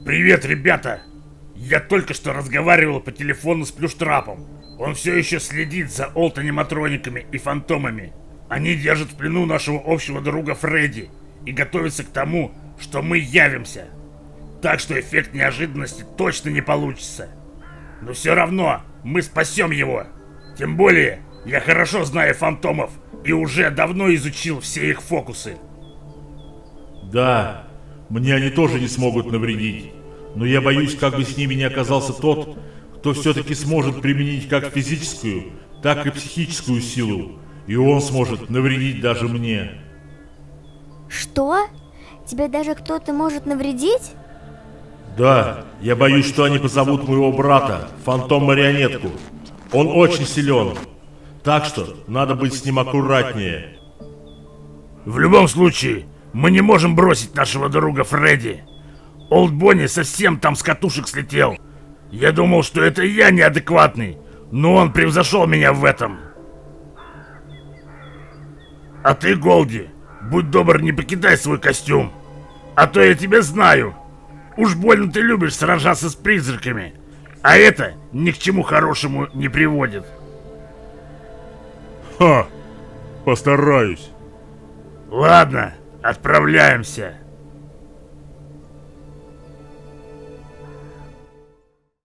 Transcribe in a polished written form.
Привет, ребята! Я только что разговаривал по телефону с Плюштрапом. Он все еще следит за олд-аниматрониками и фантомами. Они держат в плену нашего общего друга Фредди и готовятся к тому, что мы явимся. Так что эффект неожиданности точно не получится. Но все равно мы спасем его. Тем более, я хорошо знаю фантомов и уже давно изучил все их фокусы. Да, мне они тоже не смогут навредить. Но я боюсь, как бы с ними не оказался тот, кто все-таки сможет применить как физическую, так и психическую силу. И он сможет навредить даже мне. Что? Тебе даже кто-то может навредить? Да, я боюсь, что они позовут моего брата, Фантом-марионетку. Он очень силен. Так что надо быть с ним аккуратнее. В любом случае, мы не можем бросить нашего друга Фредди. Олд Бонни совсем там с катушек слетел. Я думал, что это я неадекватный, но он превзошел меня в этом. А ты, Голди, будь добр, не покидай свой костюм. А то я тебя знаю. Уж больно ты любишь сражаться с призраками. А это ни к чему хорошему не приводит. Ха! Постараюсь. Ладно, отправляемся.